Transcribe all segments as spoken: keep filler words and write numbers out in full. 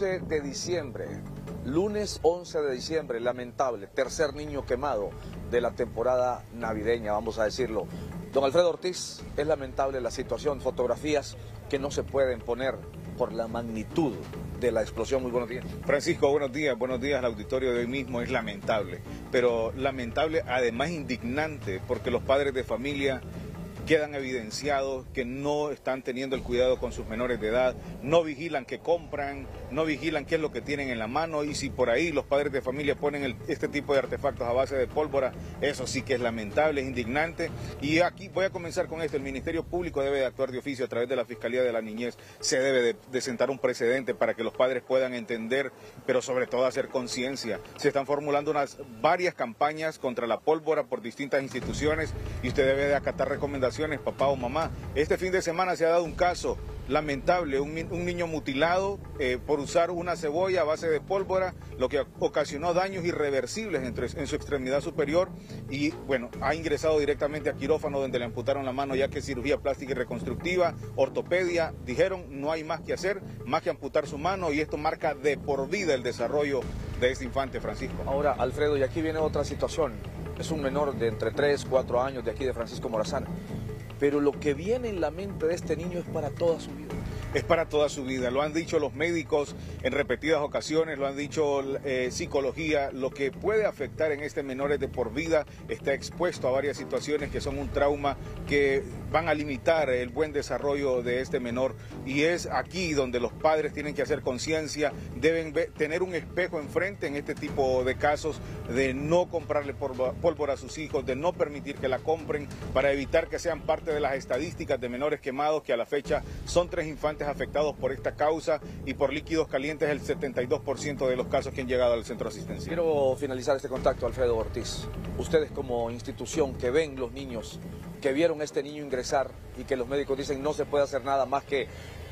once de diciembre, lunes once de diciembre, lamentable, tercer niño quemado de la temporada navideña, vamos a decirlo. Don Alfredo Ortiz, es lamentable la situación, fotografías que no se pueden poner por la magnitud de la explosión. Muy buenos días. Francisco, buenos días, buenos días al auditorio de hoy mismo. Es lamentable, pero lamentable, además indignante, porque los padres de familia quedan evidenciados que no están teniendo el cuidado con sus menores de edad, no vigilan qué compran, no vigilan qué es lo que tienen en la mano, y si por ahí los padres de familia ponen el, este tipo de artefactos a base de pólvora, eso sí que es lamentable, es indignante. Y aquí voy a comenzar con esto: el Ministerio Público debe de actuar de oficio a través de la Fiscalía de la Niñez, se debe de, de sentar un precedente para que los padres puedan entender, pero sobre todo hacer conciencia. Se están formulando unas varias campañas contra la pólvora por distintas instituciones y usted debe de acatar recomendaciones, papá o mamá. Este fin de semana se ha dado un caso lamentable, un, un niño mutilado eh, por usar una cebolla a base de pólvora, lo que ocasionó daños irreversibles en, en su extremidad superior, y bueno, ha ingresado directamente a quirófano, donde le amputaron la mano, ya que cirugía plástica y reconstructiva, ortopedia, dijeron no hay más que hacer, más que amputar su mano, y esto marca de por vida el desarrollo de este infante, Francisco. Ahora, Alfredo, y aquí viene otra situación. Es un menor de entre tres, cuatro años de aquí de Francisco Morazán, pero lo que viene en la mente de este niño es para toda su vida. Es para toda su vida, lo han dicho los médicos en repetidas ocasiones, lo han dicho eh, psicología, lo que puede afectar en este menor es de por vida, está expuesto a varias situaciones que son un trauma, que van a limitar el buen desarrollo de este menor, y es aquí donde los padres tienen que hacer conciencia, deben ver, tener un espejo enfrente en este tipo de casos, de no comprarle pólvora a sus hijos, de no permitir que la compren, para evitar que sean parte de las estadísticas de menores quemados, que a la fecha son tres infantes afectados por esta causa, y por líquidos calientes el setenta y dos por ciento de los casos que han llegado al centro asistencial. Quiero finalizar este contacto, Alfredo Ortiz. Ustedes como institución que ven los niños, que vieron a este niño ingresar y que los médicos dicen no se puede hacer nada más que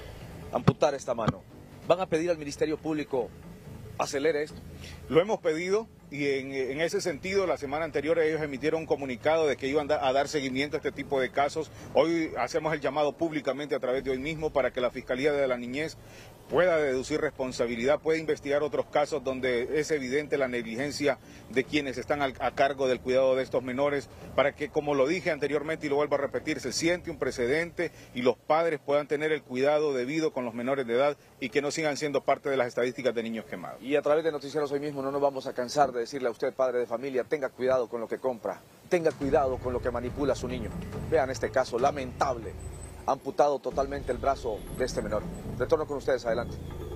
amputar esta mano, ¿van a pedir al Ministerio Público acelere esto? Lo hemos pedido, y en, en ese sentido la semana anterior ellos emitieron un comunicado de que iban a dar seguimiento a este tipo de casos. Hoy hacemos el llamado públicamente a través de hoy mismo para que la Fiscalía de la Niñez pueda deducir responsabilidad, pueda investigar otros casos donde es evidente la negligencia de quienes están a, a cargo del cuidado de estos menores, para que, como lo dije anteriormente y lo vuelvo a repetir, se siente un precedente y los padres puedan tener el cuidado debido con los menores de edad y que no sigan siendo parte de las estadísticas de niños quemados. Y a través de Noticieros Hoy Mismo no nos vamos a cansar de decirle a usted, padre de familia, tenga cuidado con lo que compra, tenga cuidado con lo que manipula a su niño. Vean este caso lamentable, amputado totalmente el brazo de este menor. Retorno con ustedes, adelante.